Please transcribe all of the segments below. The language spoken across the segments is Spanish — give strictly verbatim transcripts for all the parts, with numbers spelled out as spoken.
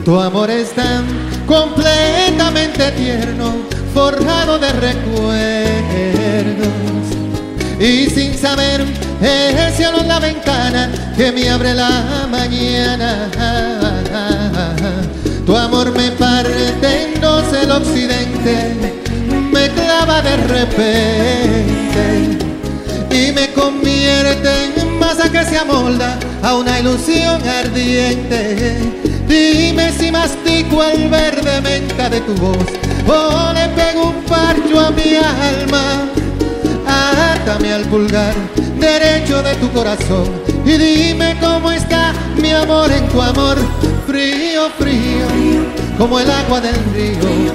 Tu amor es tan completamente tierno, forjado de recuerdos, y sin saber el cielo en la ventana que me abre la mañana. Tu amor me parte en dos el occidente, me clava de repente y me convierte en masa que se amolda a una ilusión ardiente. Dime si mastico el verde menta de tu voz o le pego un parcho a mi alma. Átame al pulgar derecho de tu corazón y dime cómo está mi amor en tu amor. Frío, frío, como el agua del río,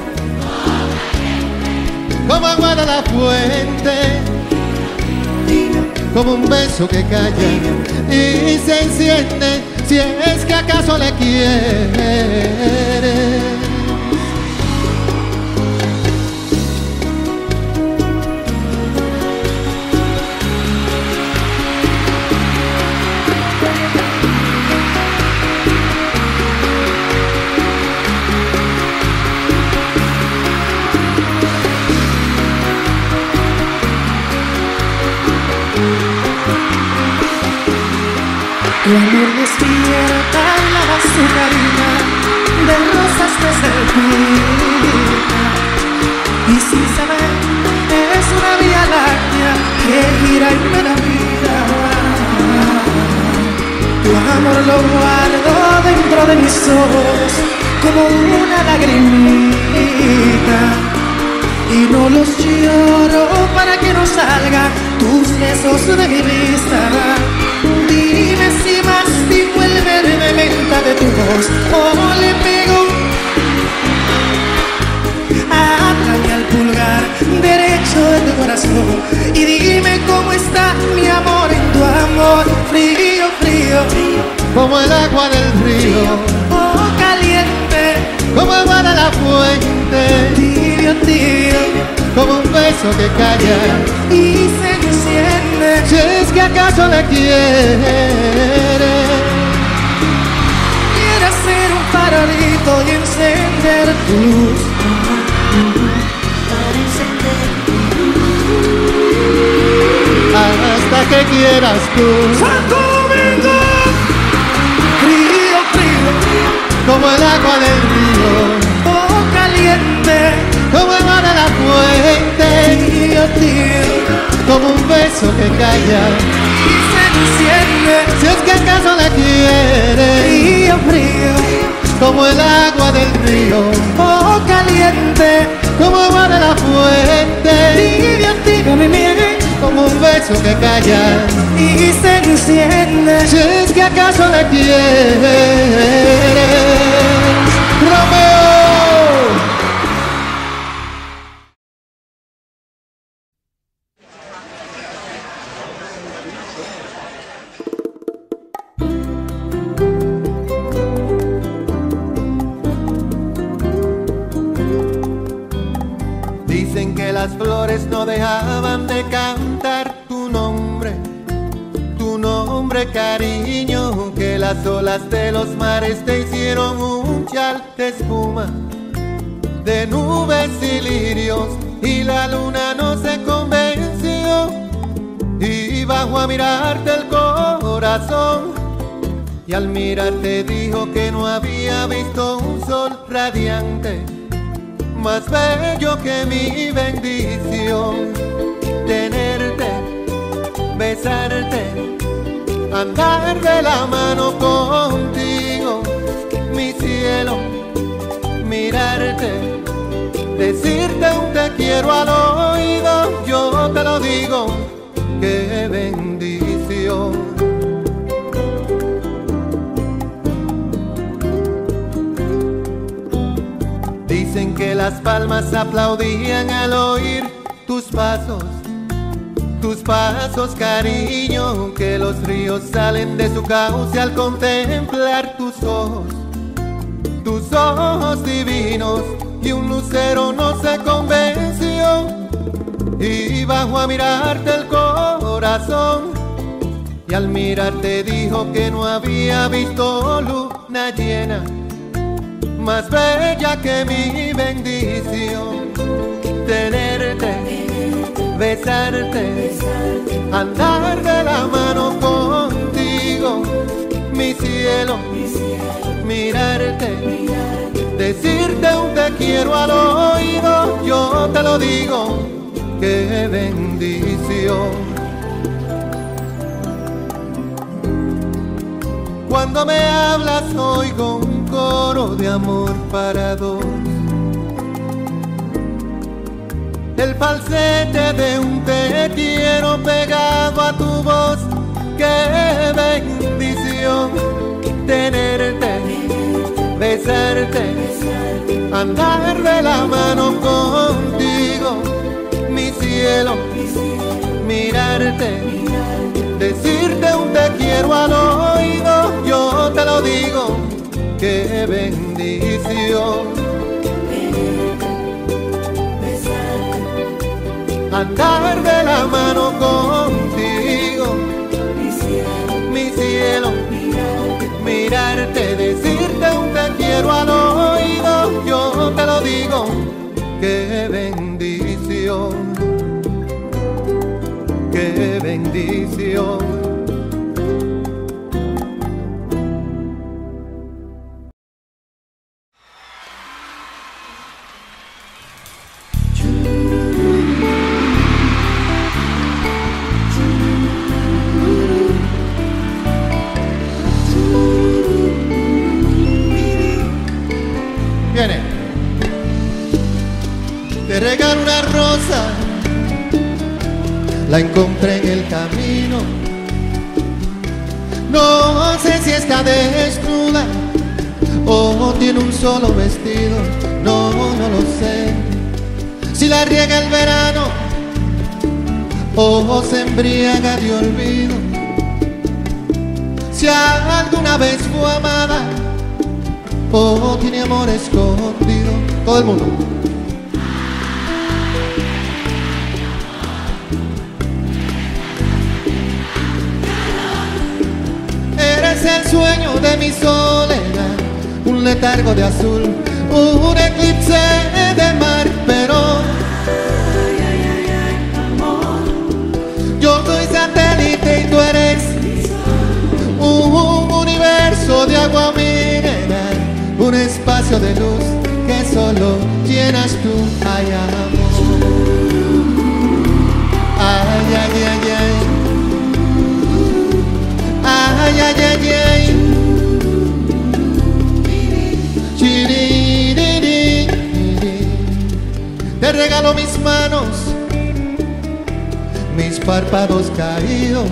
como agua de la fuente, como un beso que calla y se enciende si es que acaso le quieres. Tu amor despierta la azucarina de rosas desde el pica, y sin saber es una vía láctea que gira y me da vida. Tu amor lo guardo dentro de mis ojos como una lagrimita, y no los lloro para que no salgan tus besos de mi vista. Dime si mastico el verde menta de tu voz o le pego átame al pulgar derecho de tu corazón y dime cómo está mi amor en tu amor. Frío, frío, como el agua del río, oh caliente, como agua de la fuente, tibio, tibio, como un beso que calla y se enciende si es que acaso le quieres. Quiero ser un farolito y encender tu luz, hasta que quieras tú. Santo Domingo, frío, frío, como el agua del río, oh caliente, como el mar de la fuente, tibio, tibio, como un beso que calla y se enciende si es que acaso le quieres. frío, frío, como el agua del río, oh caliente, como agua de la fuente, tibio, tibio, mi miel, como un beso que calla y se enciende si es que acaso le quieres. Romeo. Dicen que las flores no dejaban de cantar tu nombre, tu nombre, cariño, que las olas de los mares te hicieron un chal de espuma, de nubes y lirios, y la luna no se convenció, y bajó a mirarte el corazón, y al mirarte dijo que no había visto un sol radiante más bello que mi bendición. Tenerte, besarte, andar de la mano contigo, mi cielo, mirarte, decirte un te quiero al oído, yo te lo digo, qué bendición. Dicen que las palmas aplaudían al oír tus pasos, tus pasos, cariño, que los ríos salen de su cauce al contemplar tus ojos, tus ojos divinos, y un lucero no se convenció, y bajó a mirarte el corazón, y al mirarte dijo que no había visto luna llena más bella que mi bendición. Tenerte, besarte, andar de la mano contigo, mi cielo, mirarte, decirte un te quiero al oído, yo te lo digo, qué bendición. Cuando me hablas oigo un coro de amor para dos, el falsete de un te quiero pegado a tu voz, qué bendición. Tenerte, besarte, andar de la mano contigo, mi cielo, mirarte, decirte un te quiero al oído, yo te lo digo, qué bendición. Andar de la mano contigo, mi cielo, mirarte, decirte un te quiero al oído, yo te lo digo, qué bendición, qué bendición. Te regalo una rosa, la encontré en el camino. No sé si está desnuda o tiene un solo vestido, no, no lo sé. Si la riega el verano o se embriaga de olvido. Si alguna vez fue amada o tiene amor escondido. Todo el mundo. Eres el sueño de mi soledad, un letargo de azul, un eclipse de mar, pero yo soy satélite y tú eres un universo de agua mineral, un espacio de luz que solo llenas tú. Ay, amor. Ay, ay, ay, ay. Ay, ay, ay, ay. Chiriririri. Te regalo mis manos, mis párpados caídos,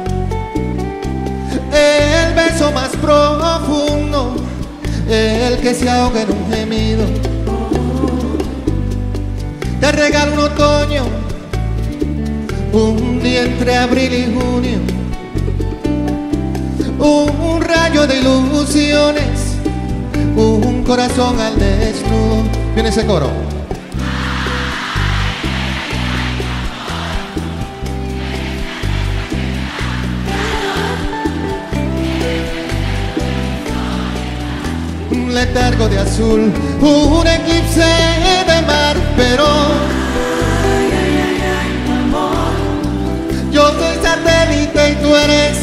el beso más profundo, el que se ahoga en un gemido. Te regalo un otoño, un día entre abril y junio, un rayo de ilusiones, un corazón al desnudo. Viene ese coro. Un letargo de azul, un eclipse de mar, pero yo soy satélite y tú eres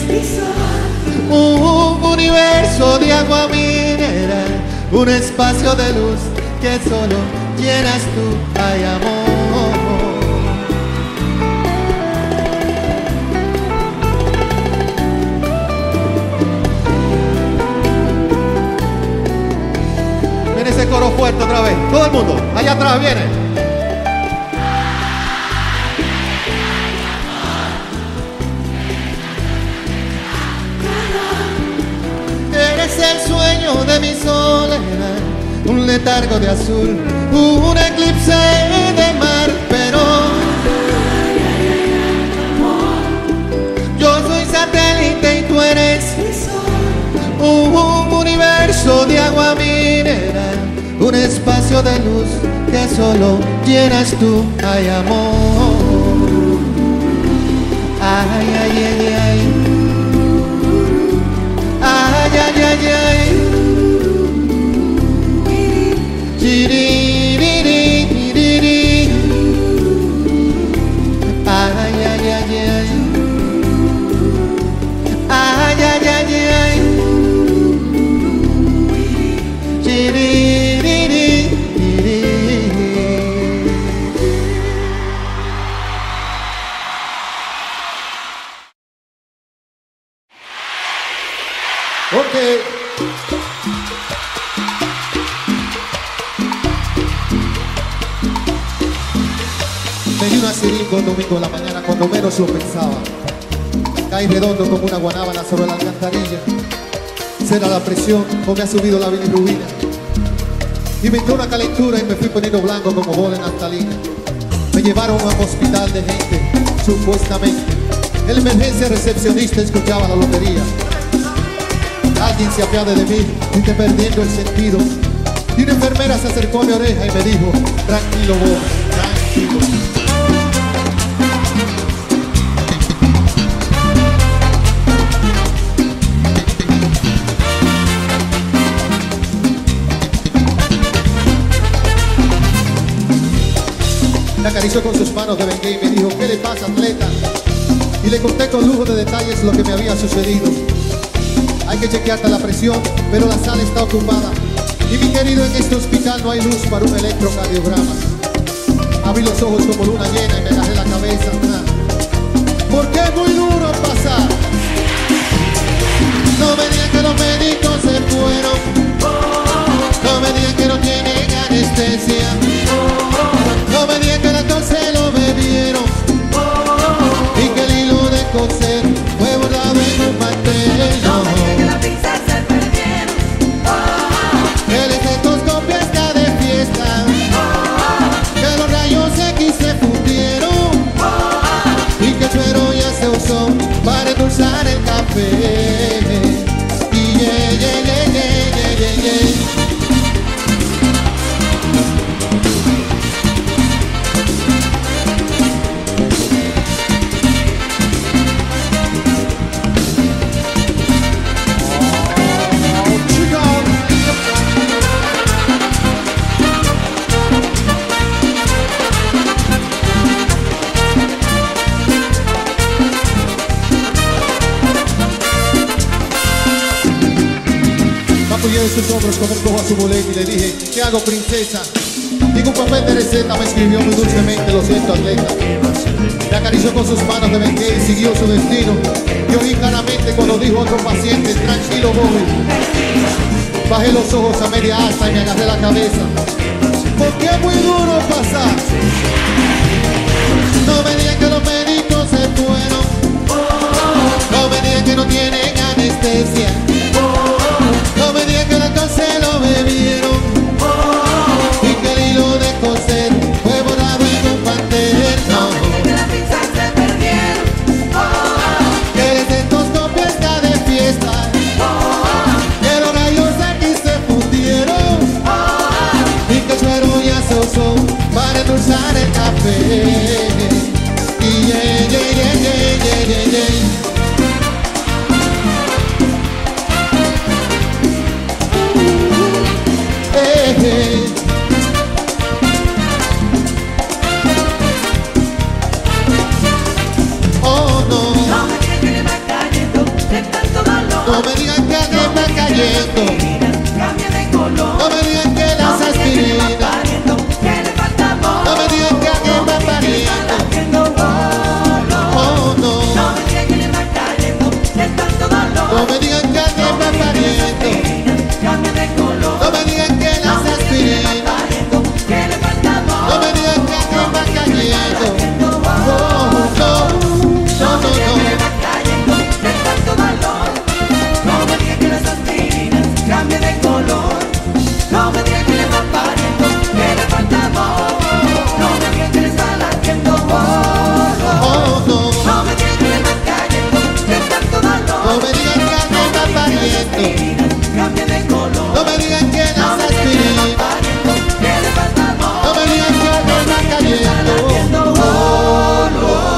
un universo de agua mineral, un espacio de luz que solo llenas tú. Ay, amor. Viene ese coro fuerte otra vez, todo el mundo, allá atrás viene. Eres el sueño de mi soledad, un letargo de azul, un eclipse de mar, pero yo soy satélite y tú eres un universo de agua mineral, un espacio de luz que solo llenas tú. Ay, amor. Ay, ay, ay, ay. Ay, ay, ay, ay. hey. Me di una siringa un domingo en la mañana cuando menos lo pensaba. Caí redondo como una guanábana sobre la alcantarilla. Será la presión o me ha subido la bilirrubina. Y me entró una calentura y me fui poniendo blanco como bola en naftalina. Me llevaron a un hospital de gente, supuestamente. En la emergencia recepcionista escuchaba la lotería. Alguien se apiade de mí y esté perdiendo el sentido. Y una enfermera se acercó a mi oreja y me dijo: tranquilo vos, tranquilo. Me acarició con sus manos de bengué y me dijo: ¿qué le pasa, atleta? Y le conté con lujo de detalles lo que me había sucedido. Hay que chequearte la presión, pero la sala está ocupada. Y mi querido, en este hospital no hay luz para un electrocardiograma. Abrí los ojos como luna llena y me agarré la cabeza. Porque es muy duro pasar. No me digan que los médicos se fueron. No me digan que no tienen anestesia. No me digan que el alcohol se lo bebieron y que el hilo de coser fue bordado en un mantel. No me digan que las pinzas se perdieron, que el estetoscopio está de fiesta, que los rayos X se fundieron y que el suero ya se usó para endulzar el café. Y yeah, yeah, yeah, yeah, yeah, yeah. Apoyé en sus hombros como un cojo a su boleta y le dije: ¿qué hago, princesa? Digo, un papel de receta me escribió muy dulcemente: lo siento, atleta. Me acarició con sus manos de bengué y siguió su destino. Y oí claramente cuando dijo a otro paciente: tranquilo, Bobby. Bajé los ojos a media asta y me agarré la cabeza. Porque es muy duro pasar. No me digan que los médicos se fueron. No me digan que no tienen anestesia. No me digan que el alcohol se lo bebieron y que el hilo de coser fue bordado en un mantel. no me digan que las pinzas se perdieron, Que el estetoscopio está de fiesta, que los rayos X se fundieron y que el suero ya se usó para endulzar el café. Y yeah, yeah, yeah, yeah, yeah, yeah, yeah. Oh no, no me digan que le va cayendo de tanto dolor. no me digan que le va cayendo. Cambie de color. No me digan que No las me digan que le va aspirinas. pariendo, que le falta amor. No me digan que alguien va pariendo. Haciendo dolor. Oh no, No me digan que le va cayendo de tanto dolor. no me digan que alguien va pariendo. Cambie de color. No me digan que las aspirinas. Que le falta amor. No me digan que alguien va cayendo. Oh no, no, no, no. No me digan que las aspirinas cambien de color. No me digan que le va pariendo, que le falta amor. No me digan que le está latiendo dolor. Oh no, No me digan que le va cayendo de tanto dolor. no me digan que alguien va pariendo. Cambien de color. No me digan que No las me digan que le va aspirinas. pariendo, que le falta amor. No me digan que alguien va cayendo. Latiendo dolor.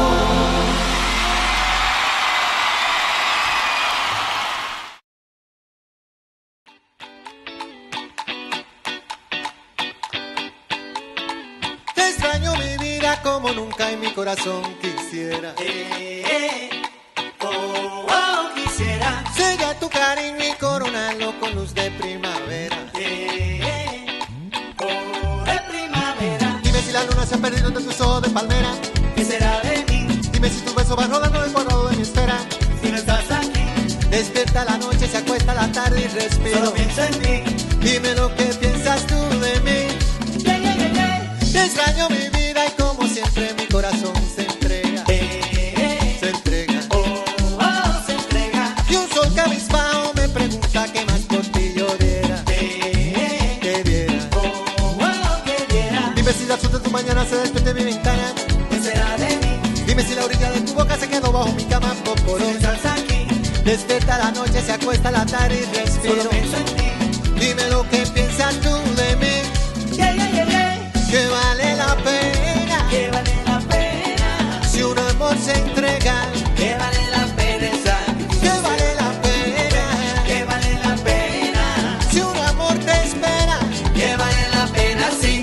Te extraño mi vida como nunca en mi corazón quisiera. Eh, eh, oh, oh, quisiera. Sella tu cariño y coronarlo con luz de primavera. Eh, eh, oh, de primavera. Dime si la luna se ha perdido entre tus ojos de palmera. ¿Qué será de mí Dime si tu beso va rodando el cuadrado de mi esfera. si no estás aquí? Despierta la noche, se acuesta la tarde y respiro. Solo pienso en ti. Dime lo que piensas tú de mí. Yeah, yeah, yeah, yeah. Te extraño mi vida y como siempre mi corazón se entrega. Eh, eh, Se entrega. oh, oh, se entrega. Y un sol cabizbajo me pregunta qué más por ti yo diera. Eh, Que diera. oh, oh, que diera. Dime si la suerte tu mañana se despierte de mi ventana. ¿Qué será de mí? Dime si la orilla de tu boca se quedó bajo mi cama por Si por no estás aquí, Despierta la noche, se acuesta la tarde y respiro. solo pienso en ti. Dime lo que piensas tú de mí. Yeah, yeah, yeah, yeah. Que vale la pena Que vale la pena. si un amor se entrega. Que vale la pena el sacrificio. Que vale la pena Que vale la pena. si un amor te espera. Que vale la pena, sí.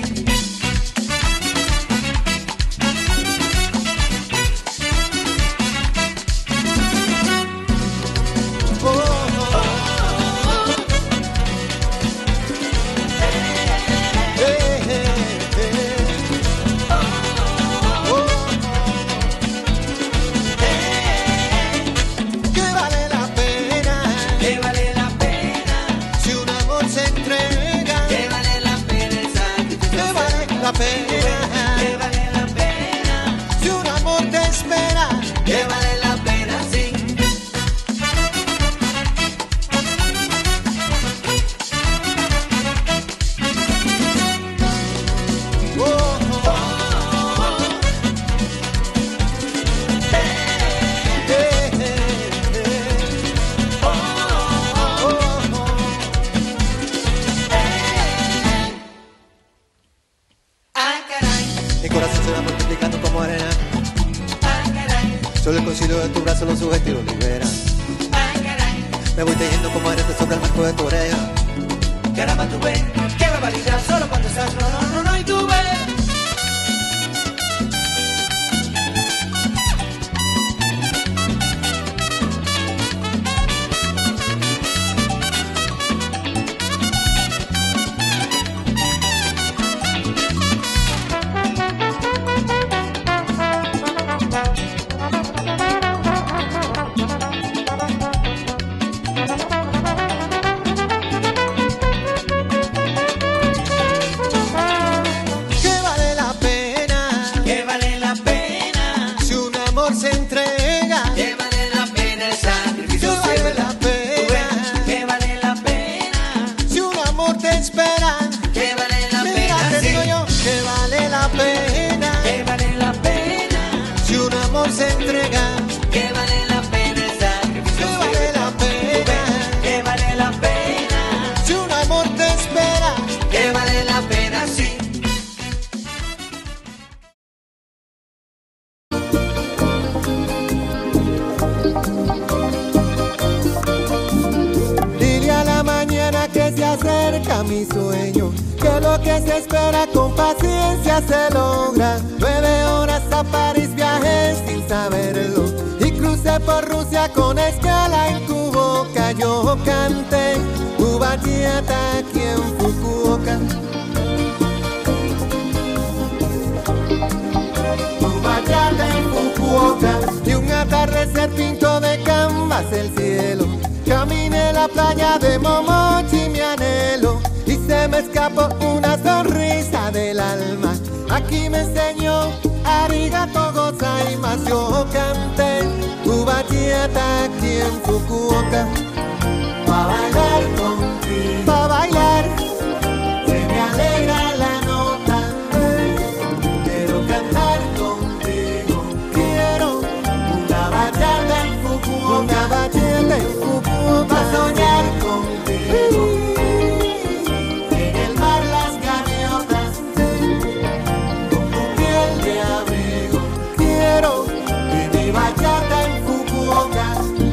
Oh, oh, oh. Eh, eh, eh. Oh, oh. Que vale la pena Que vale la pena. si un amor se entrega. Que vale la pena el sacrificio. Que vale la pena Que vale la pena. si un amor te espera. Que vale la pena, sí. Oh, oh, oh. Eh, eh, eh. Oh, oh, oh. Ah, caray. Mi corazón se va multiplicando como arena. Ah, caray. Solo el concilio de tu brazo lo sujeta y lo libera. Ah, caray. Me voy tejiendo como arete sobre el marco de tu oreja. Caramba, tú ves. Qué barbaridad. Solo cuando estás. No, no, no, no. Y tú ves. Que vale la pena Que vale la pena. si un amor se entrega. Que vale la pena el sacrificio. Que vale la Tú ves. pena Que vale la pena. si un amor te espera. Que vale la Mira, pena, te sí. digo yo que vale la pena Que vale la pena. si un amor se entrega. Que vale la pena el sacrificio. Que vale la pena Que vale la pena. si un amor te espera. Que vale la pena, sí. Dile a la mañana que se acerca mi sueño, que lo que se espera con paciencia se logra. Nueve horas a París viajé sin saberlo y crucé por Rusia con escala en tu boca. Yo canté tu bachata aquí en Fukuoka. Tu bachata en Fukuoka. Y un atardecer pinto de canvas el cielo. Caminé la playa de Momochi, mi anhelo, y se me escapó una sonrisa del alma. Aquí me enseñó arigato gozaimasu. Yo canté tu bachata aquí en Fukuoka. Pa' bailar contigo, pa' bailar, se me alegra la nota. Quiero cantar contigo, quiero una bachata en Fukuoka. Una bachata en Fukuoka. Pa' soñar contigo, en el mar las gaviotas, con tu piel de abrigo. Quiero mi bachata en Fukuoka.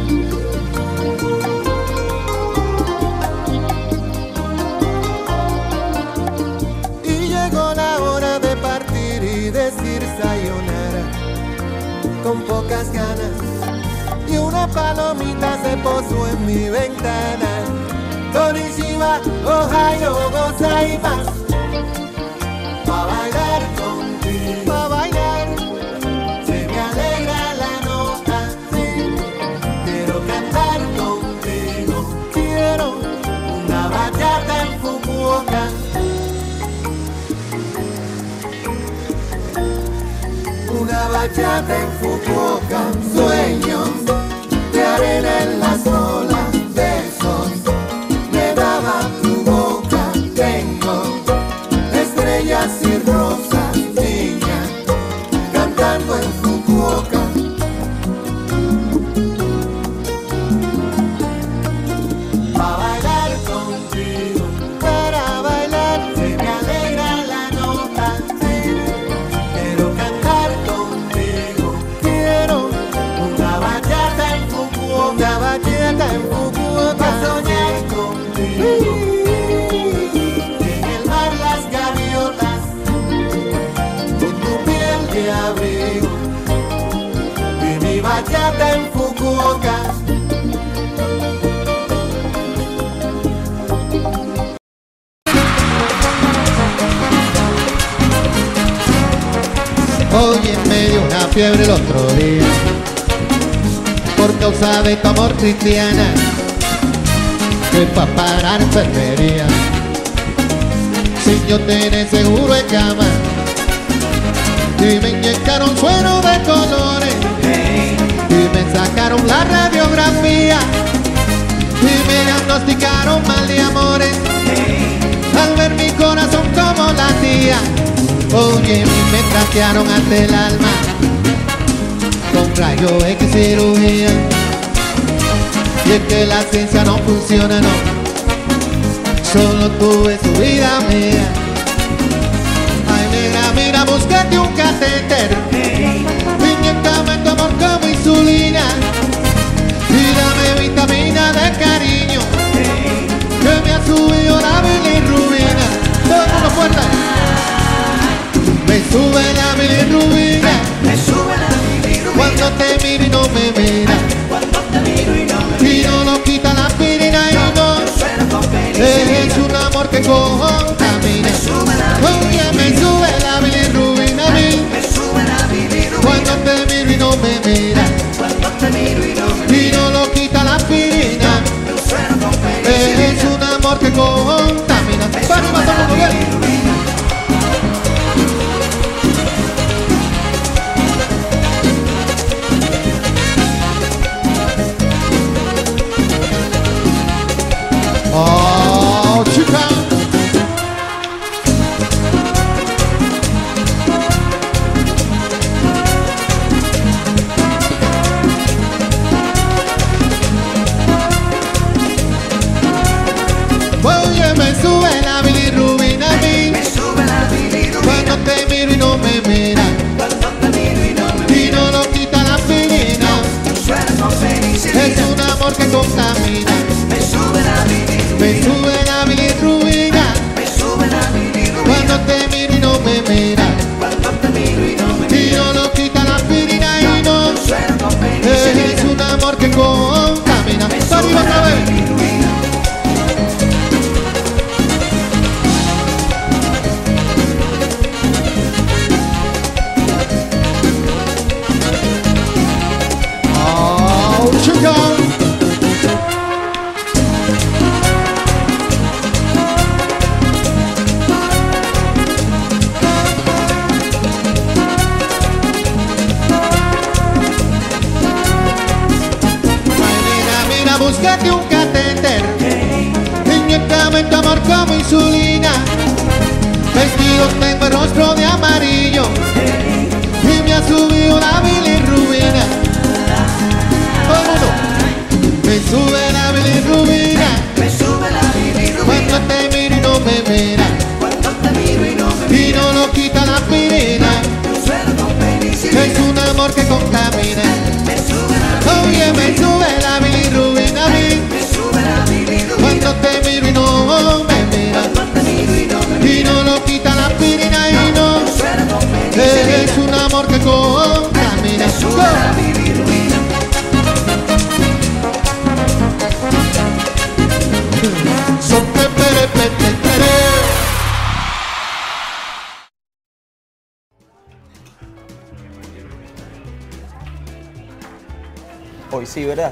Y llegó la hora de partir y decir sayonara con pocas ganas. Y una palomita se posó en mi ventana. Konnichiwa, ohayo gozaimasu. Pa' bailar contigo, pa' bailar, se me alegra la nota, sí. Quiero cantar contigo, quiero Una bachata en Fukuoka, sueños de arena en las olas, besos me daba tu boca. Tengo estrellas y rosas, niña, cantando en Fukuoka. Pa' bailar contigo, para bailar se me alegra la nota. Quiero cantar contigo, quiero una bachata en Fukuoka, una bachata en Fukuoka, pa' soñar contigo. En el mar las gaviotas, con tu piel de abrigo, y mi bachata en Fukuoka. Oye, me dio una fiebre el otro día por causa de tu amor, cristiana, que fue a parar enfermería. Sin yo tener seguro en cama y me inyectaron suero de colores y me sacaron la radiografía y me diagnosticaron mal de amores al ver mi corazón como latía. Oye, me trastearon hasta el alma con rayo X cirugía. Y es que la ciencia no funciona, no, solo tuve su vida mía. Ay, negra, mira, búscate un catéter, inyectame tu amor como insulina y dame vitamina de cariño que me ha subido la bilirrubina. Todo el mundo fuerte. Me sube la bilirrubina, me sube la bilirrubina cuando te miro y no me mira, cuando te miro y no me y no lo quita la aspirina y no, suena con penicilina. es un amor que contamina. Me sube la Oye, me sube la bilirrubina a mí, me sube la bilirrubina cuando te miro y no me mira, cuando te miro y no me y no lo quita la aspirina, suena con penicilina. es un amor que contamina. Me Vamos, sube vamos, la vamos, bien. bilirrubina. Oh, chica. Oye, me sube la bilirrubina a mí, Me sube la bilirrubina cuando te miro y no me mira, cuando te miro y no me y no lo quita la aspirina, suena con penicilina. es un amor que contamina. Me sube la bilirrubina Me sube la bilirrubina, me sube la bilirrubina cuando te miro y no me mira, cuando te miro y no me y no lo quita la aspirina y no, suena con es penicilina. un amor que contamina. Me Arriba sube otra la vez. bilirrubina. Oh, chica. Ay, nena, mira, búscate un catéter, inyectame tu amor como insulina. Vestido tengo el rostro de amarillo y me ha subido la bilirrubina. Todo el mundo. Me sube la bilirrubina Me sube la bilirrubina cuando te miro y no me mira, cuando te miro y no me y no lo quita la aspirina, suena con penicilina. es un amor que contamina. Me sube la Oye, me sube la bilirrubina a mí, me sube la bilirrubina cuando te miro y no me mira, cuando te miro y no me y no lo quita la aspirina y no, suena con penicilina. es un amor que contamina. Me sube la bilirrubina. Son pe- pere- pe- pe- pere. Hoy sí, ¿verdad?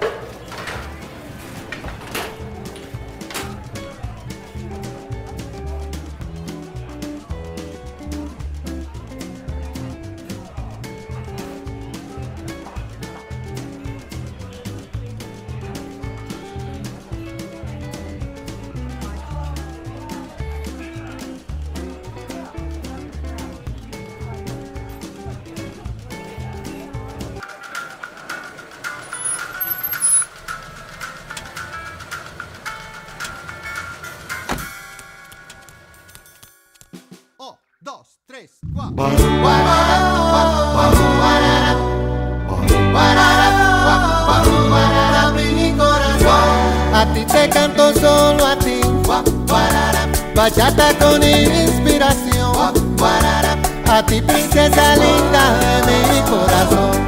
Mi corazón. A ti te canto solo a ti. Bachata con inspiración. A ti princesa linda de mi corazón.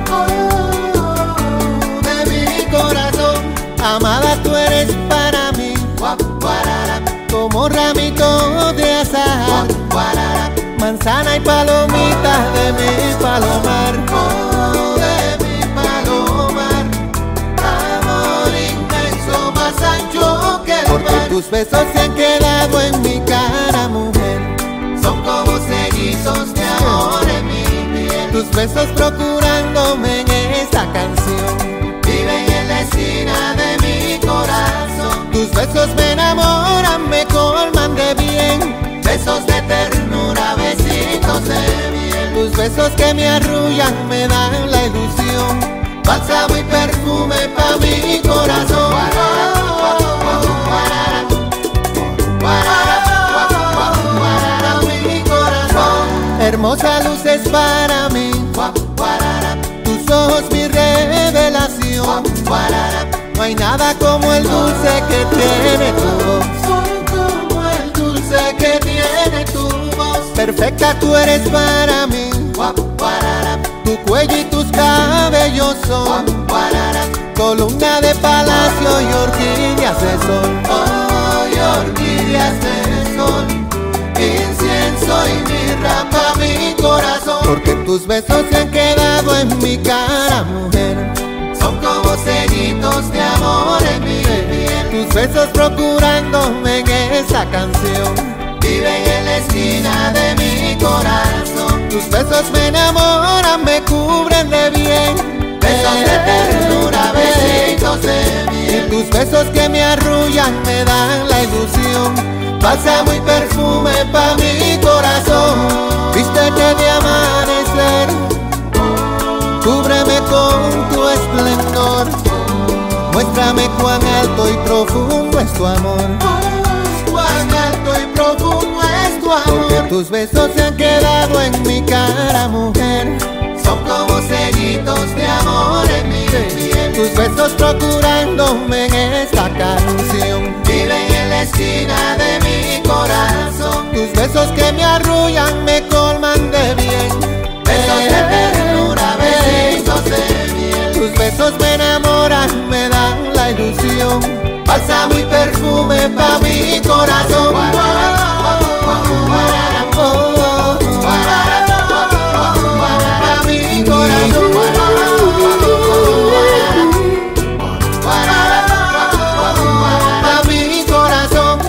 De mi corazón. Amada tú eres para mí. Como ramito de azahar. Manzana y palomita de mi palomar. Oh, de mi palomar. Amor inmenso, más ancho que el mar. Porque tus besos se han quedado en mi cara, mujer. Son como sellizos de amor en mi piel. Tus besos procurándome en esta canción. Viven en la esquina de mi corazón. Tus besos me enamoran, me colman de bien. Besos de ternura, besitos de miel. Tus besos que me arrullan me dan la ilusión. Bálsamo y perfume pa' mi corazón. Mi corazón. Hermosa luz es para mí. Tus ojos mi revelación. No hay nada como el dulce que tiene tu voz. Que tiene tu voz. Perfecta tú eres para mí. Tu cuello y tus cabellos son columna de palacio y orquídeas de sol. Oh, y orquídeas de sol. Incienso y mirra pa' mi corazón. Porque tus besos se han quedado en mi cara, mujer. Son como sellitos de amor en mi piel. Tus besos procurándome en esa canción. Viven en la esquina de mi corazón. Tus besos me enamoran, me cubren de bien. Besos de ternura, besitos de miel. Tus besos que me arrullan me dan la ilusión. Bálsamo y perfume pa' mi corazón. Vístete de amanecer. Cúbreme con tu esplendor. Muéstrame cuán alto y profundo es tu amor. Cuán alto y profundo es tu amor. Porque tus besos se han quedado en mi cara, mujer. Son como sellitos de amor en mi piel. Tus besos procurándome en esta canción. Viven en la esquina de mi corazón. Tus besos que me arrullan, me colman de bien. Besos de ternura, besitos de miel. Tus besos me enamoran, me dan la ilusión. Bálsamo y perfume pa' mi corazón. Para mi corazón. Para mi corazón.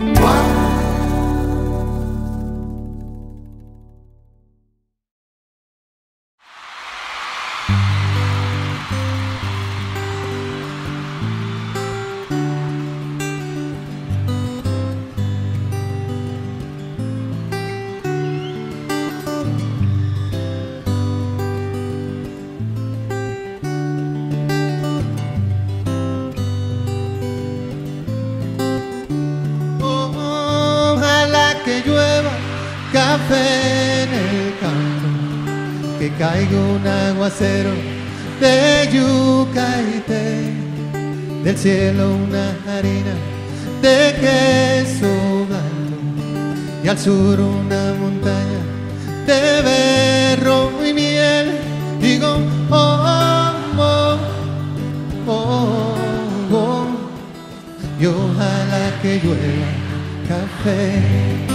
Café en el campo, que caiga un aguacero de yuca y té, del cielo una harina de queso blanco, y al sur una montaña de berro y miel. Digo, oh, oh, oh, oh, y ojalá que llueva café.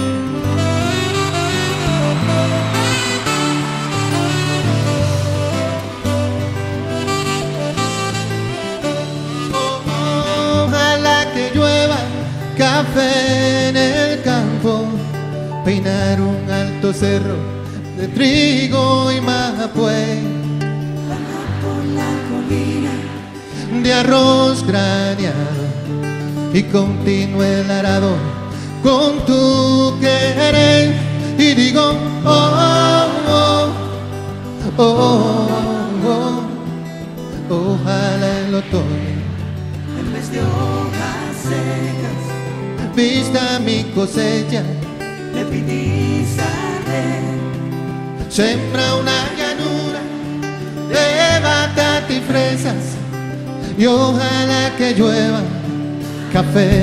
Café en el campo, peinar un alto cerro de trigo y mapuey, bajar por la colina de arroz graneado y continúe el arado con tu querer. Y digo, oh, oh, oh, oh, oh, ojalá el otoño en vez de hojas secas vista mi cosecha de pitizaré Sembra una llanura de batata y fresas y ojalá que llueva café.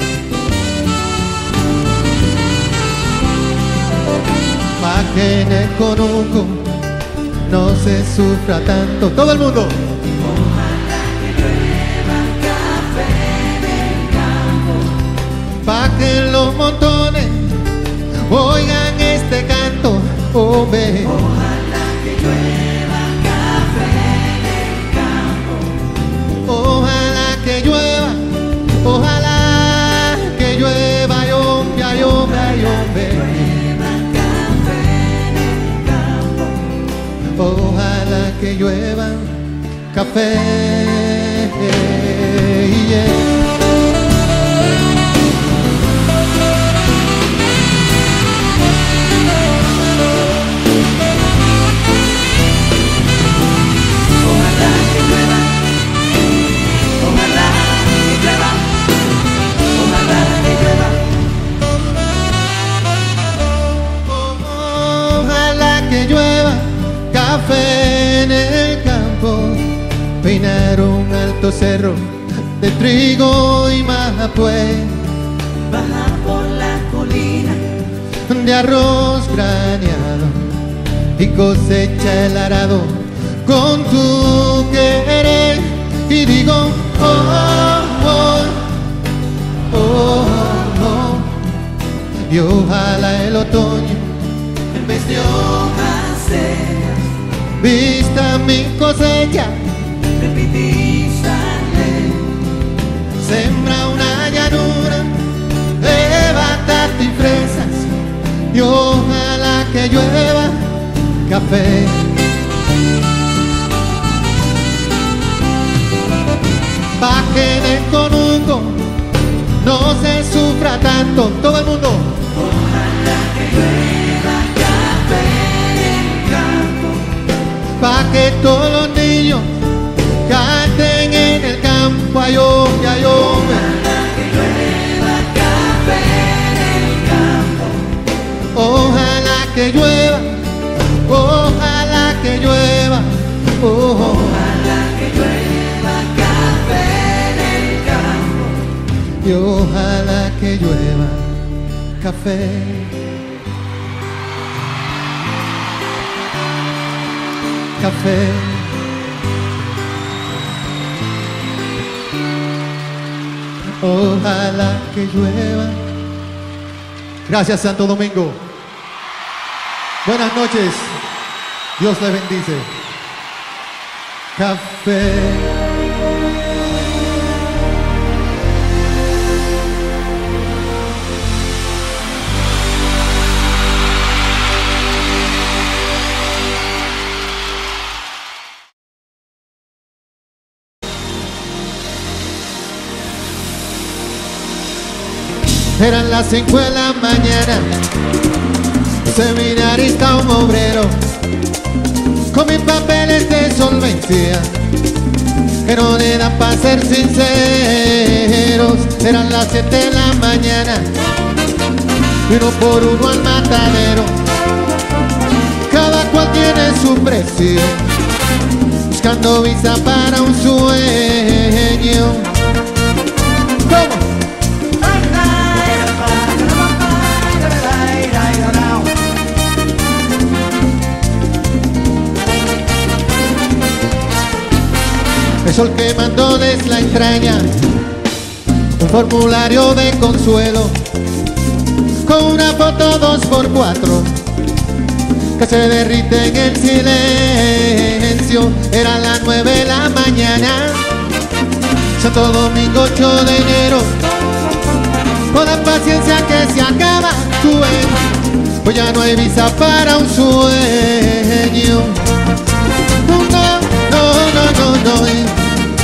Pa' que en el conuco no se sufra tanto. Todo el mundo. Ojalá que llueva café en el campo. Pa' que los montones oigan este canto. Oh, ve. Ojalá que llueva café en el campo. Ojalá que llueva, ojalá que llueva, hombre, ay, hombre, ay, hombre. Llueva café en el campo. Ojalá que llueva café. Yeah. Café en el campo, peinar un alto cerro de trigo y mapué, baja por la colina de arroz graneado y cosecha el arado con tu querer. Y digo, oh, oh, oh, oh, oh. Y ojalá el otoño en vez de hojas secas vista mi cosecha, repitízale. Sembra una llanura de batata y fresas y ojalá que llueva café. Pa' que en el conuco no se sufra tanto. Todo el mundo. Ojalá que llueva café en el campo. Pa' que todos los niños canten en el campo. Ay, hombre, ay, hombre. Ojalá que llueva café en el campo. Ojalá que llueva, ojalá que llueva, oh. Ojalá que llueva café en el campo. Y ojalá que llueva café. Café. Ojalá que llueva. Gracias, Santo Domingo. Buenas noches. Dios les bendice. Café. Eran las cinco de la mañana, seminarista un obrero, con mis papeles de solvencia, que no le dan para ser sinceros. Eran las siete de la mañana, y uno por uno al matadero, cada cual tiene su precio, buscando visa para un sueño. ¿Cómo? El sol quemándoles la entraña, un formulario de consuelo, con una foto dos por cuatro, que se derrite en el silencio. Eran las nueve de la mañana, Santo Domingo ocho de enero, con la paciencia que se acaba, tú ves, pues ya no hay visa para un sueño. No, no, no, no, no.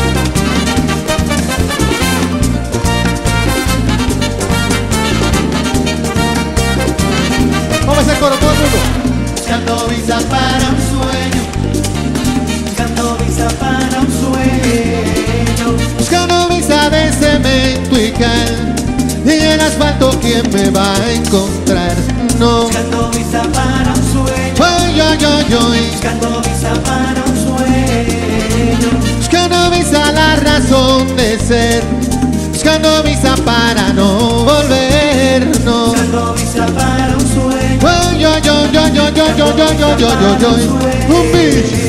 Vamos a hacer coro todo el mundo. Buscando visa para un sueño, buscando visa para un sueño, buscando visa de cemento y cal, y el asfalto, ¿quién me va a encontrar? No. buscando visa para un sueño, Ay, ay, yo, yo, yo, un beach.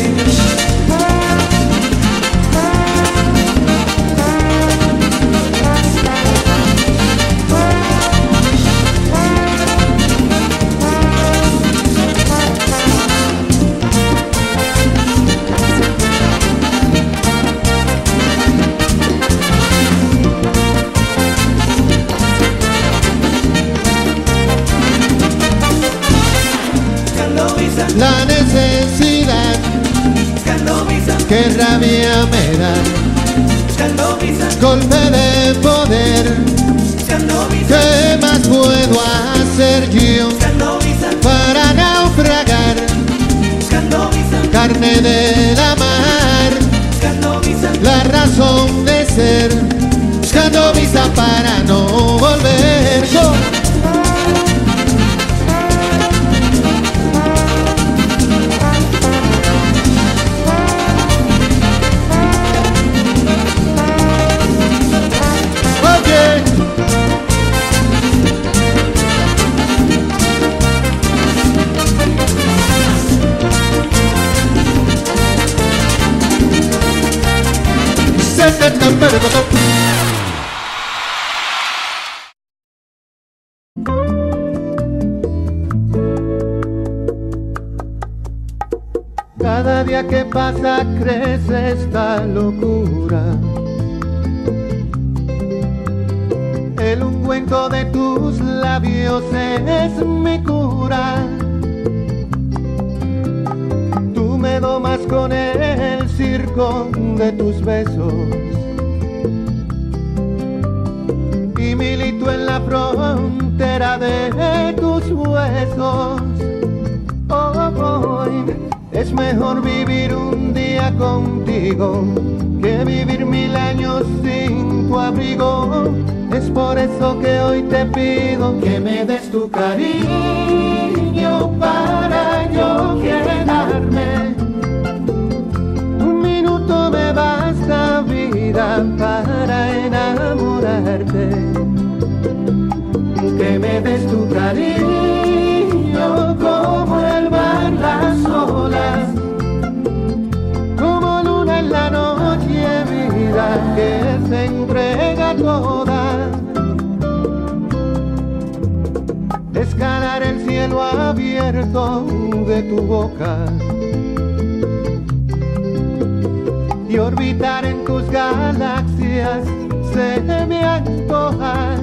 La necesidad, que rabia me da, golpe de poder, ¿qué más puedo hacer yo para naufragar? Carne de la mar, la razón de ser, buscando visa para no volver. Go. Cada día que pasa crece esta locura. El ungüento de tus labios es mi cura. Tú me domas con el circo de tus besos y milito en la frontera de tus huesos. Oh, hoy es mejor vivir un día contigo que vivir mil años sin tu abrigo. Es por eso que hoy te pido que me des tu cariño para yo quedarme. Un minuto me basta, vida, para enamorarte. Que me des tu cariño como el mar, las olas, como luna en la noche, vida que se entrega toda. Escalar el cielo abierto de tu boca y orbitar en tus galaxias se me antoja.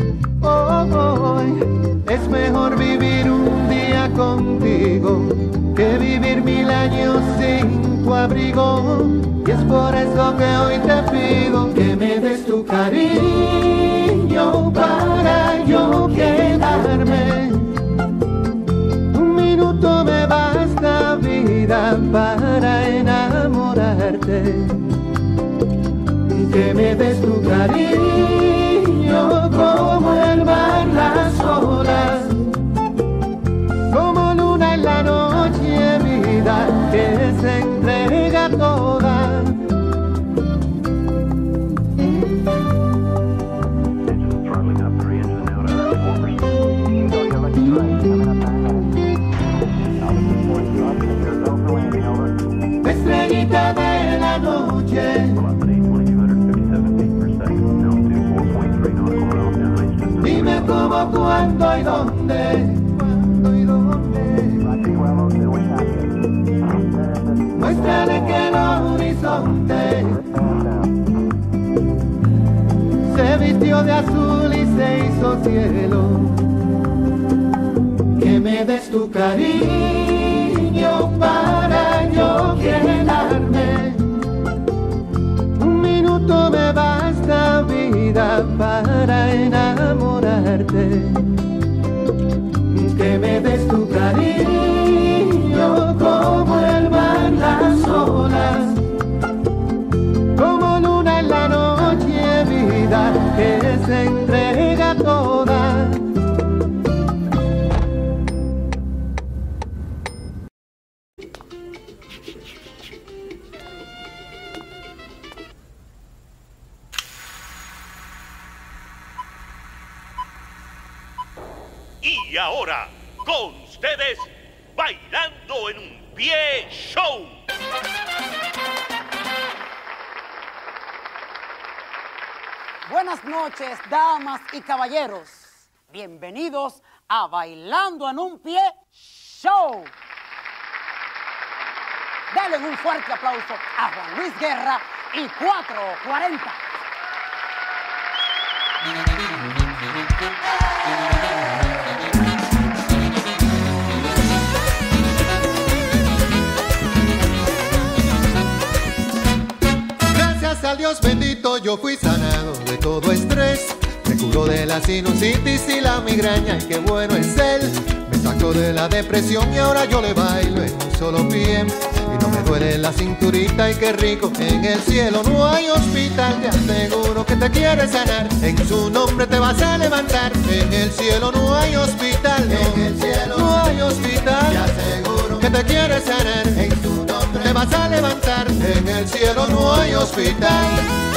Hoy es mejor vivir un día contigo que vivir mil años sin tu abrigo. Y es por eso que hoy te pido que me des tu cariño para yo quedarme. Un minuto me basta, vida, para enamorarte. Que me des tu cariño como el mar, las olas, como luna en la noche, vida que se entrega toda. Estrellita de la noche, dime cómo, cuándo y dónde, cuándo y dónde. Muéstrale que el horizonte se vistió de azul y se hizo cielo. Que me des tu cariño para yo quedarme. Un minuto me basta, vida, para enamorarte. Que me des tu cariño como el mar, las olas, como luna en la noche, vida que se entrega toda. Y ahora, con ustedes, Bailando en un Pie Show. Buenas noches, damas y caballeros. Bienvenidos a Bailando en un Pie Show. Denle un fuerte aplauso a Juan Luis Guerra y cuatro cuarenta. Gracias al Dios bendito yo fui sanado de todo estrés. Me curó de la sinusitis y la migraña y qué bueno es él. Me sacó de la depresión y ahora yo le bailo en un solo pie. Y no me duele la cinturita y qué rico. En el cielo no hay hospital, te aseguro que te quiere sanar. En su nombre te vas a levantar. En el cielo no hay hospital, no. En el cielo no hay hospital, te aseguro que te quiere sanar. En su nombre te vas a levantar. En el cielo no hay hospital.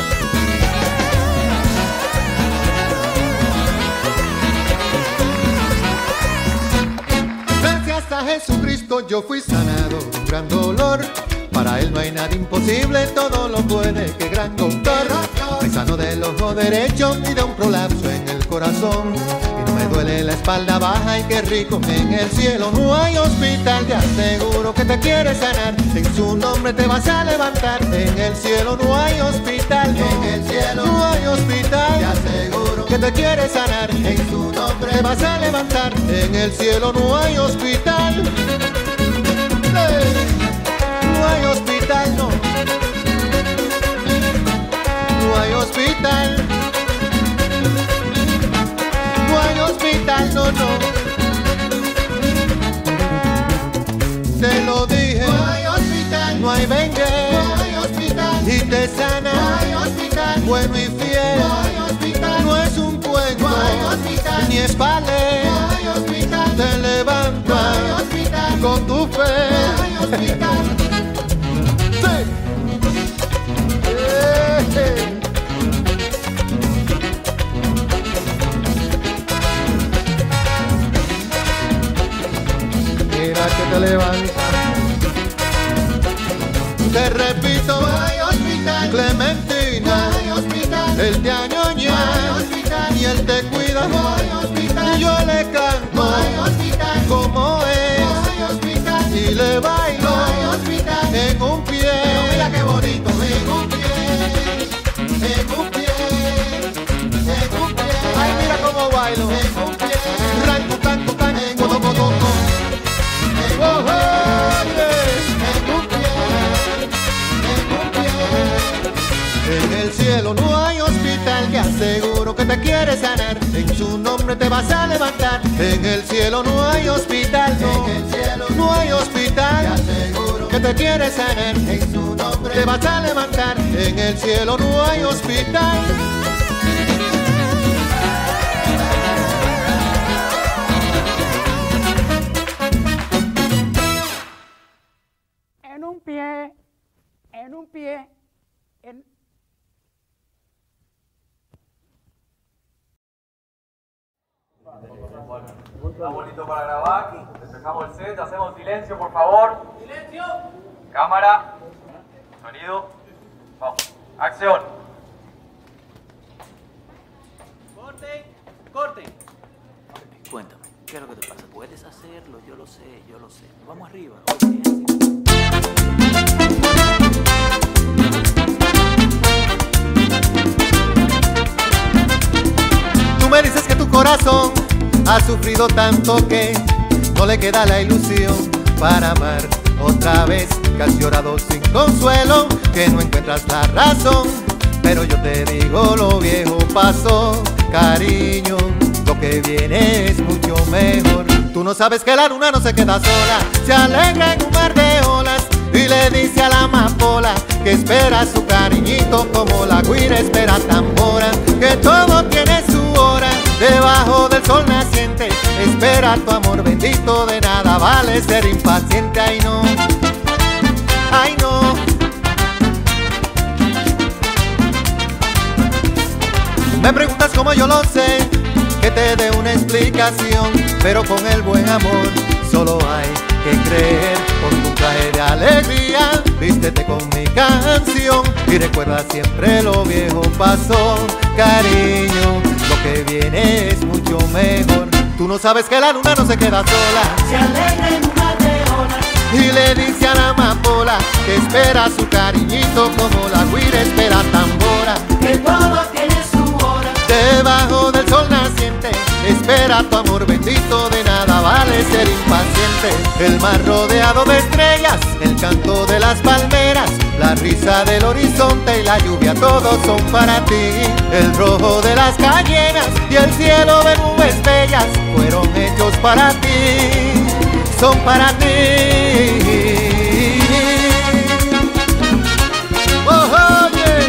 A Jesucristo yo fui sanado de un gran dolor. Para él no hay nada imposible, todo lo puede, qué gran doctor. Me sano del ojo derecho y de un prolapso en el corazón. Y no me duele la espalda baja y qué rico. En el cielo no hay hospital, te aseguro que te quiere sanar. En su nombre te vas a levantar. En el cielo no hay hospital, no. En el cielo no hay hospital, te aseguro que te quiere sanar. En su nombre te vas a levantar. En el cielo no hay hospital. Hey. No hay hospital, no. No hay hospital. No hay hospital, no, no. Te lo dije. No hay hospital. No hay vengue. No hay hospital. Y te sana. No hay hospital. Bueno y fiel. No hay hospital. No es un cuento. No hay hospital. Ni es palé. No hay hospital. Te levanta. No hay hospital. Con tu fe. No hay hospital. Mira que te levantas. Te repito, no hay hospital. Clementina, no hay hospital. Él te añoña, no hay hospital. Y él te cuida, no hay hospital. Y yo le canto, no hay hospital. Como es, no hay hospital. Y le bailo, no hay hospital. En un pie, pero mira qué bonito, en un pie. En un pie, en un pie. Ay, mira cómo bailo. En un pie. Ran, tucan, tucan, en un pie. En un pie, en un pie, en un pie. En el cielo no hay hospital, te aseguro que te quiere sanar. En su nombre te vas a levantar. En el cielo no hay hospital, no. En el cielo no hay hospital, te aseguro que te quiere sanar. En su nombre te vas a levantar. En el cielo no hay hospital. En un pie, en un pie, en... Está bonito para grabar. Despejamos el set, hacemos silencio, por favor. ¡Silencio! Cámara, sonido. Vamos, acción. Corten, corten. Cuéntame, ¿qué es lo que te pasa? Puedes hacerlo, yo lo sé, yo lo sé. Vamos arriba. Tú me dices que tu corazón ha sufrido tanto que no le queda la ilusión para amar otra vez, que has llorado sin consuelo, que no encuentras la razón. Pero yo te digo, lo viejo pasó, cariño, lo que viene es mucho mejor. Tú no sabes que la luna no se queda sola, se alegra en un mar de olas y le dice a la amapola que espera su cariñito como la guira espera tambora, que todo tiene su hora debajo del sol naciente. Espera tu amor bendito, de nada vale ser impaciente. Ay no, ay no. Me preguntas cómo yo lo sé, que te dé una explicación, pero con el buen amor solo hay que creer, por un traje de alegría, vístete con mi canción y recuerda siempre lo viejo pasó, cariño, lo que viene es mucho mejor. Tú no sabes que la luna no se queda sola, se alegra en un mar de olas y le dice a la amapola que espera su cariñito como la guira espera tambora, que todo tiene su hora. Debajo del sol naciente espera tu amor bendito, de nada vale ser impaciente. El mar rodeado de estrellas, el canto de las palmeras, la risa del horizonte y la lluvia, todos son para ti. El rojo de las cañeras y el cielo de nubes bellas fueron hechos para ti, son para ti. Oh, oye.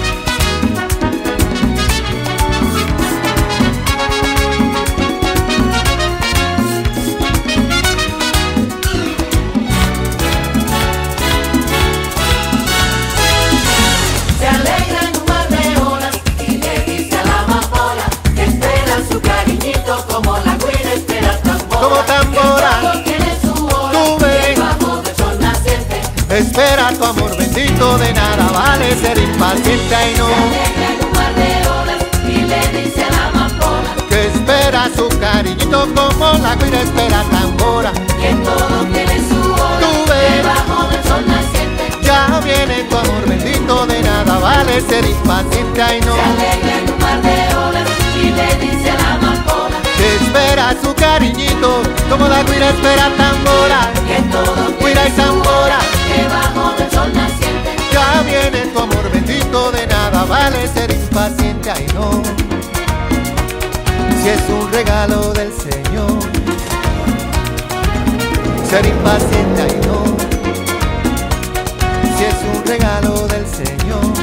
Se alegra en un mar de olas y le dice a la amapola que espera su cariñito como la guira espera tambora. Como tambora, que todo tiene su hora. tú ves, debajo del sol naciente espera tu amor bendito, de nada vale ser impaciente. Ay no, se alegra en un mar de olas y le dice a la amapola que espera su cariñito como la guira espera tambora. que todo tiene su hora. Tú ves, debajo del sol naciente ya viene tu amor bendito, de nada vale ser impaciente. Ay no, se alegra en un mar de olas y le dice a la amapola que espera su cariñito como la guira espera tambora. que todo Guira y tiene su tambora, hora. debajo del sol naciente ya viene tu amor bendito, de nada vale ser impaciente. Ay no, si es un regalo del Señor, ser impaciente. Ay no, si es un regalo del Señor.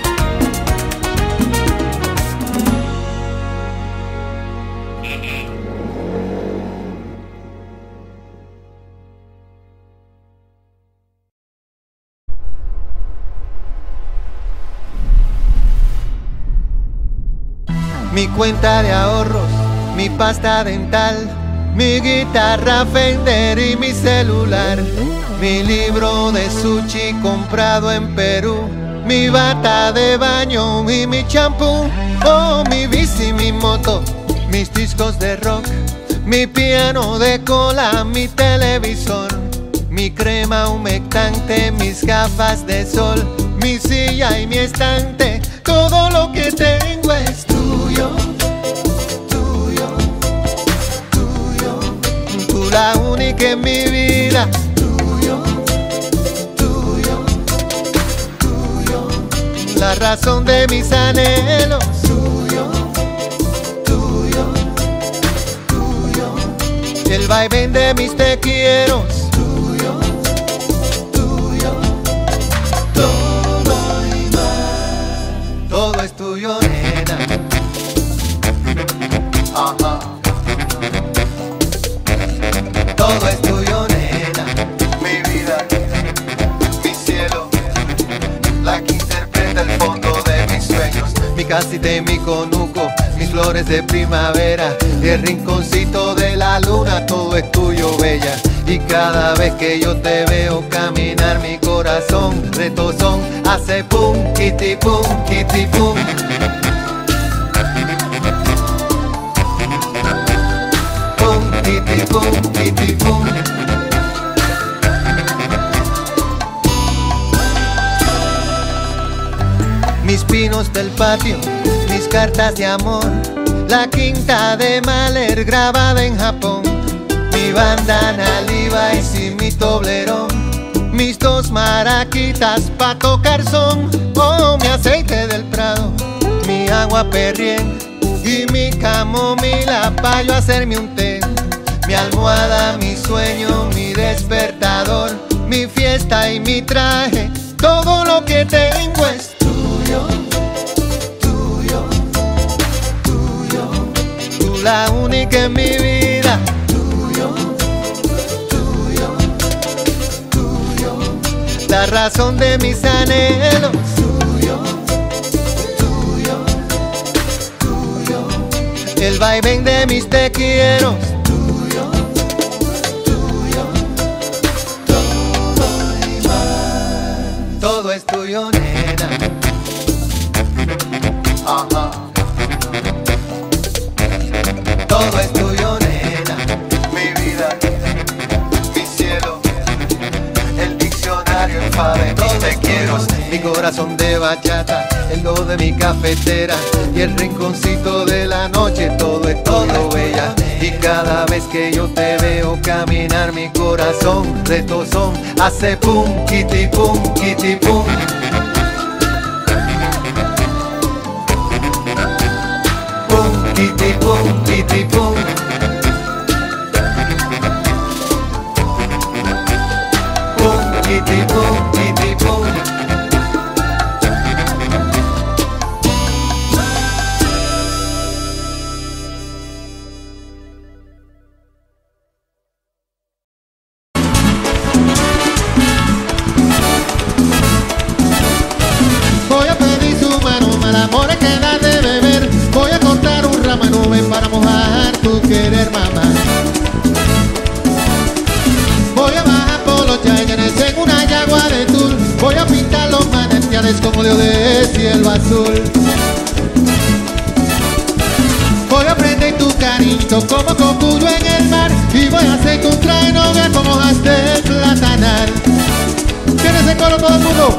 Mi cuenta de ahorros, mi pasta dental, mi guitarra Fender y mi celular, mi libro de sushi comprado en Perú, mi bata de baño y mi champú, oh, mi bici, mi moto, mis discos de rock, mi piano de cola, mi televisor, mi crema humectante, mis gafas de sol, mi silla y mi estante, todo lo que tengo es tuyo, tuyo, tuyo, tú la única en mi vida, tuyo, tuyo, tuyo, la razón de mis anhelos, tuyo, tuyo, tuyo, el vaivén de mis te quieros, tuyo, tuyo, todo y más, todo es tuyo, nena. Ajá. Todo es tuyo, nena. Mi vida, mi cielo, la que interpreta el fondo de mis sueños, mi casita y mi conuco, mis flores de primavera y el rinconcito de la luna, todo es tuyo, bella. Y cada vez que yo te veo caminar, mi corazón retozón hace pum, kitty pum, kitty pum. Pum, kitty pum, kitty pum. Mis pinos del patio, mis cartas de amor, la quinta de Mahler grabada en Japón, mi bandana Levi's y mi toblerón, mis dos maraquitas pa' tocar son, oh, mi aceite del Prado, mi agua Perrier y mi camomila pa' yo hacerme un té, mi almohada, mi sueño, mi despertador, mi fiesta y mi traje, todo lo que tengo es tuyo, tuyo, tuyo, tú la única en mi vida, tuyo, tuyo, tuyo, la razón de mis anhelos, tuyo, tuyo, tuyo, el vaivén de mis te quiero, tuyo, tuyo, tuyo, nena. Ajá. Todo es tuyo, nena. Mi vida, mi cielo, el diccionario en fave, todo te quiero. Mi corazón de bachata, el do de mi cafetera y el rinconcito de la noche, todo es todo, bella. Y cada vez que yo te veo caminar, mi corazón retozón hace pum, kitty pum, kitty pum. Pum, kitty pum, kitty pum. Pum, kitty pum, kitty pum. Voy a pedir su mano, mal amor es que da de beber. Voy a cortar un ramo de nube para mojar tu querer, mamá. Voy a bajar por los yayanes en una yagua de tul. Voy a pintar los manantiales como Dios de cielo azul. Voy a prender tu cariñito como cocuyo en el mar. Y voy a hacer tu traje novia como hojas de platanal. ¿Tienes ese coro todo el mundo?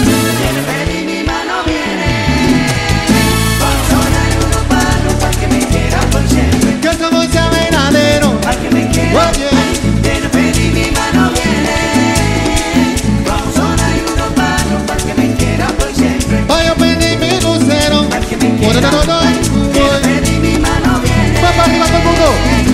Que somos ya verdadero. Oye, Quiero pedir mi mano viene. Vamos sola y unos palos para que me quiera por siempre. voy a pedir mi lucero. Bueno, no, no, no, Quiero pedir mi mano viene. va para arriba todo el mundo.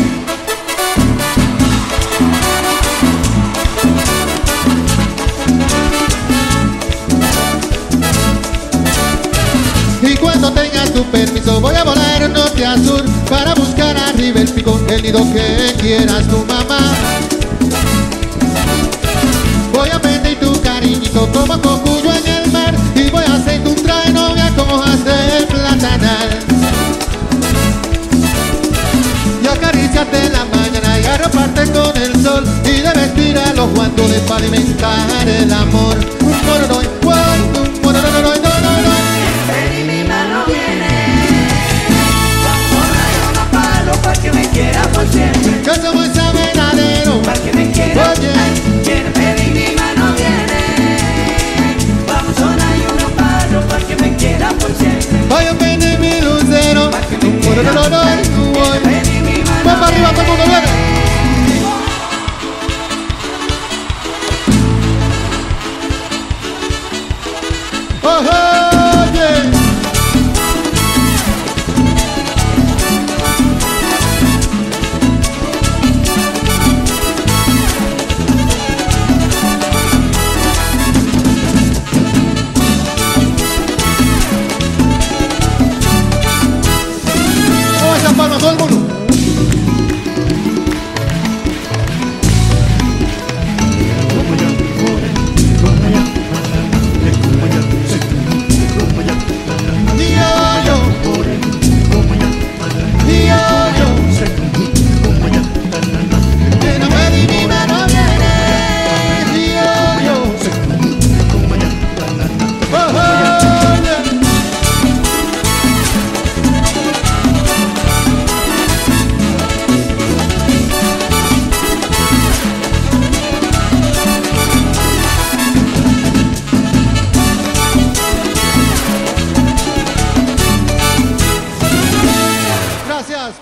Y cuando tengas tu permiso voy a volar norte a sur para buscar arriba el pico, el nido que quieras tu mamá. Voy a pedir tu cariñito como cocuyo en el mar y voy a hacer tu traje novia como hojas de platanal. Y acariciarte en la mañana y arroparte con el sol y de vestir a los guantones para alimentar el amor. Un mororoy, guay, un mororoy, no, no, no. Pedir mi mano viene. Vamos sola y unos palos para que me quiera por siempre. Que somos ya verdadero. Para que me quiera. Oye. Quiero pedir mi mano viene. Vamos sola y unos palos para que me quiera por siempre. Voy a pedir mi lucero. Para que me No, quiera. no, no, no, Quiero no. pedir mi mano Va para arriba todo el mundo, viene. Oye. Vamos a echar palmas todo el mundo. Yo-yo. Yo-yo. Que no me di mi mano viene. Yo-yo. Oye. Gracias.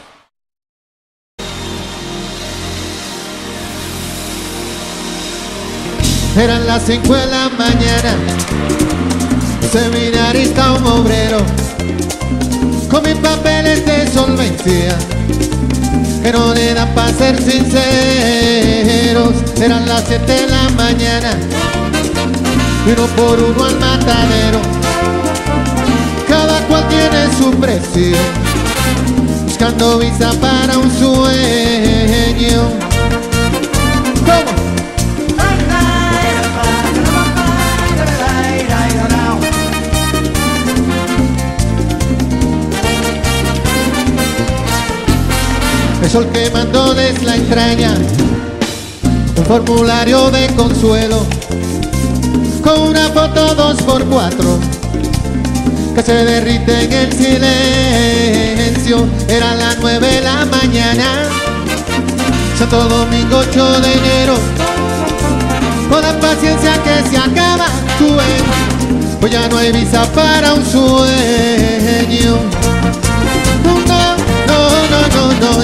Eran las cinco de la mañana, seminarista un obrero, con mis papeles de solvencia, que no le dan para ser sinceros. Eran las siete de la mañana, y uno por uno al matadero, cada cual tiene su precio, buscando visa para un sueño. ¿Cómo? El sol quemándoles la entraña, un formulario de consuelo, con una foto dos por cuatro que se derrite en el silencio. Era las nueve de la mañana, Santo Domingo ocho de enero. Con la paciencia que se acaba tu sueño, pues ya no hay visa para un sueño. No, no, no, no, no.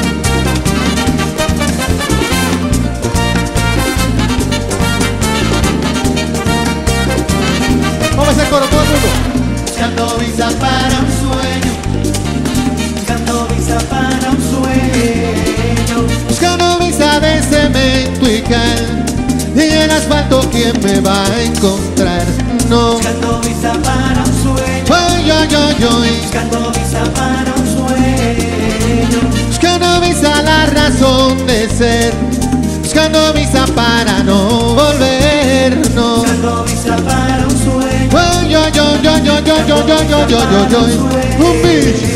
Vamos a hacer coro todo el mundo. Buscando visa para un sueño, buscando visa para un sueño, buscando visa de cemento y cal, y el asfalto, ¿quién me va a encontrar? No. buscando visa para un sueño, Ay, ay, ay, ay. buscando visa para un sueño, Buscando visa la razón de ser, buscando visa para no volver, no. buscando visa para un sueño. Ay, ay, ay, ay, ay, ay, ay, ay, ay, ay, ay. Un bicho.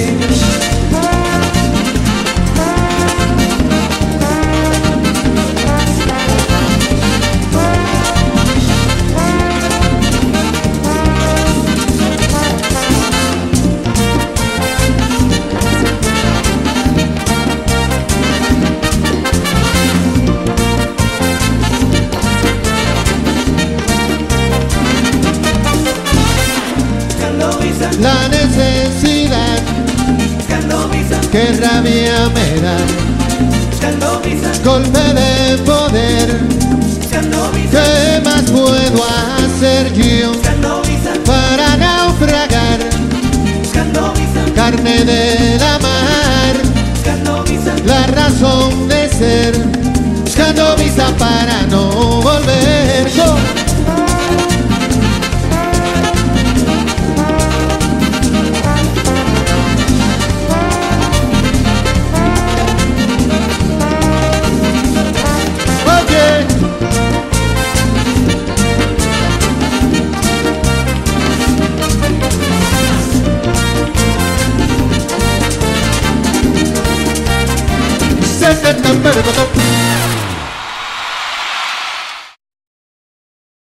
La necesidad, buscando visa, que rabia me da, buscando visa, golpe de poder, buscando visa, ¿qué más puedo hacer yo buscando visa, para naufragar? buscando visa, Carne de la mar, buscando visa, la razón de ser, buscando visa para no volver. Go. Se te